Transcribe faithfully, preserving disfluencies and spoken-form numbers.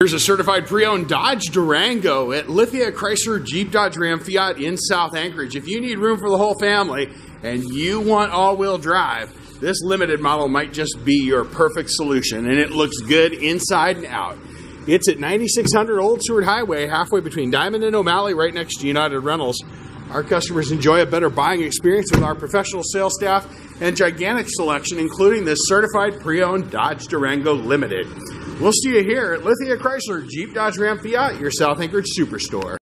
Here's a certified pre-owned Dodge Durango at Lithia Chrysler Jeep Dodge Ram Fiat in South Anchorage. If you need room for the whole family and you want all-wheel drive, this limited model might just be your perfect solution, and it looks good inside and out. It's at ninety-six hundred Old Seward Highway, halfway between Diamond and O'Malley, right next to United Rentals. Our customers enjoy a better buying experience with our professional sales staff and gigantic selection, including this certified pre-owned Dodge Durango Limited. We'll see you here at Lithia Chrysler Jeep Dodge Ram Fiat, your South Anchorage Superstore.